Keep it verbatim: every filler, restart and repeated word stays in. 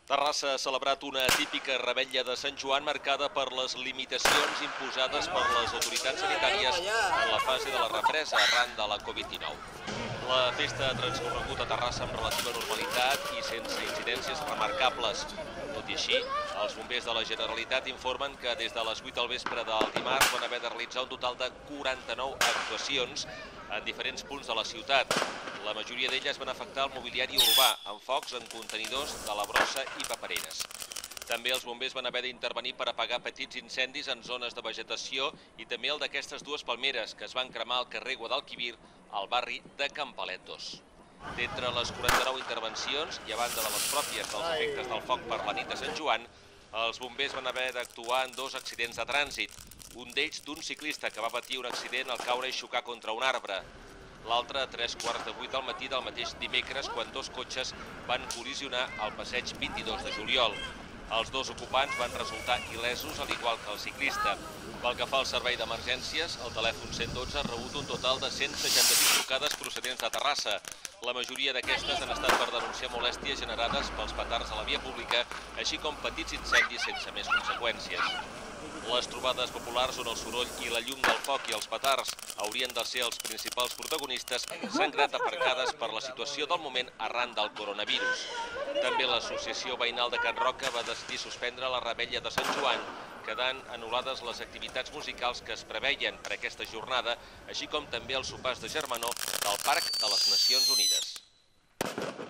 Terrassa ha celebrat una típica revetlla de Sant Joan marcada per les limitacions imposades per les autoritats sanitàries en la fase de la represa arran de la Covid dinou. La festa ha transcorregut a Terrassa amb relativa normalitat i sense incidències remarcables. Tot i així, els bombers de la Generalitat informen que des de les vuit del vespre del dimarts van haver de realitzar un total de quaranta-nou actuacions en diferents punts de la ciutat. La majoria d'elles van afectar el mobiliari urbà, amb focs en contenidors de la brossa i papereres. També els bombers van haver d'intervenir per apagar petits incendis en zones de vegetació i també el d'aquestes dues palmeres que es van cremar al carrer Guadalquivir, al barri de Campalet dos. D'entre les quaranta-nou intervencions, i a banda de les pròpies dels efectes del foc per la nit de Sant Joan, els bombers van haver d'actuar en dos accidents de trànsit, un d'ells d'un ciclista que va patir un accident al caure i xocar contra un arbre. L'altre a tres quarts de vuit del matí del mateix dimecres, quan dos cotxes van col·lisionar al passeig vint-i-dos de juliol. Els dos ocupants van resultar il·lesos, al igual que el ciclista. Pel que fa al servei d'emergències, el telèfon cent i dotze ha rebut un total de cent seixanta-sis trucades procedents de Terrassa. La majoria d'aquestes han estat per denunciar molèsties generades pels petards a la via pública, així com petits incendis sense més conseqüències. Les trobades populars on el soroll i la llum del foc i els petards haurien de ser els principals protagonistes s'han quedat aparcades per la situació del moment arran del coronavirus. També l'associació veïnal de Can Roca va decidir suspendre la revetlla de Sant Joan, quedant anul·lades les activitats musicals que es preveien per aquesta jornada, així com també els sopars de germanor del Parc de les Nacions Unides.